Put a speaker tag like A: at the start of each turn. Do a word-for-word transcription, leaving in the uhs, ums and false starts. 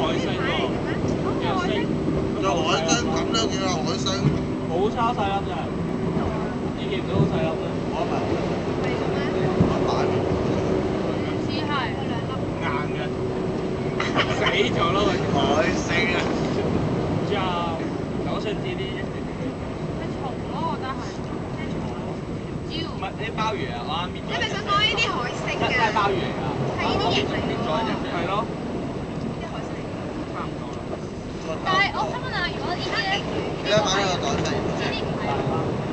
A: 星喎，有星，
B: 有海星咁都叫有海星，
A: 好差細粒啫，你見唔到好細粒啫？我唔係，
B: 我打完
C: 似係
A: 硬嘅，死咗咯佢。
B: 海星啊！
A: 之後九星啲啲一定
C: 係蟲咯，我覺得係咩蟲？唔知喎。
A: 唔係啲鮑魚啊，我啱搣咗。
C: 你咪想講呢啲海星
A: 係
C: 嘅？
A: 鮑魚嚟㗎。
C: 係呢啲型嚟㗎喎。
A: 係咯。
C: 呢啲海星。
A: 差唔多啦。
C: 但係我想問下，如果呢啲咧，
B: 而家買個袋仔。
C: 呢啲唔係。